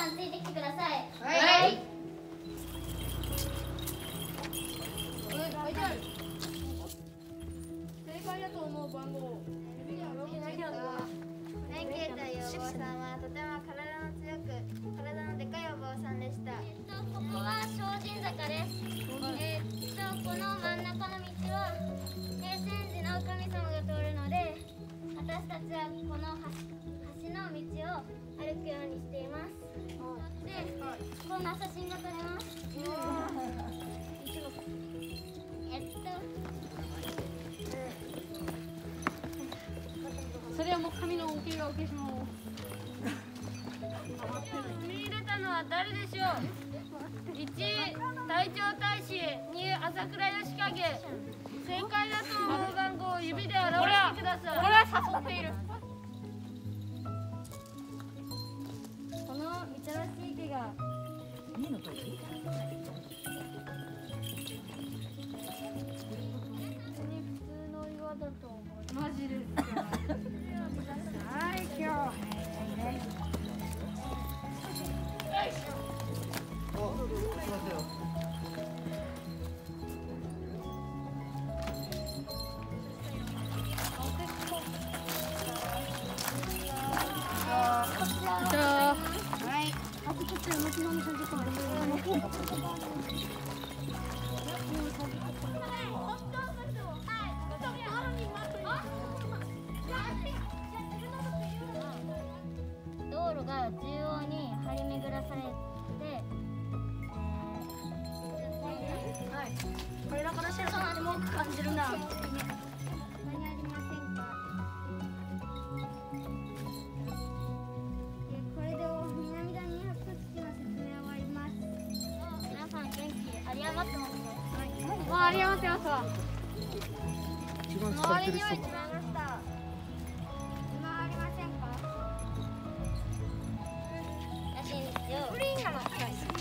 さんついてきてください。 はい。 正解だと思う番号。 弁慶というお坊さんはとても体の強く体のでかいお坊さんでした。 ここは精進坂です。この真ん中の道は平泉寺の神様が通るので、私たちはこの橋の道を歩くようにしています。で、こんな写真が撮れます。 それはもう髪のおけがお消しも。 踏み入れたのは誰でしょう。1、隊長大使。2、朝倉義景。正解だと思う番号を指で表してください。 これは誘っている。 このみたらし池が普通の岩だと思う。 マジですか。はい、今日。 道路が中央に張り巡らされて、 これだから白さんにも感じるな。 他にありませんか？これで南谷博物基の説明を終わります。皆さん元気有り余ってますね。 もう有り余ってますわ。 周りには一番ました。今ありませんか？らしいんですよ。 プリンがなってないです。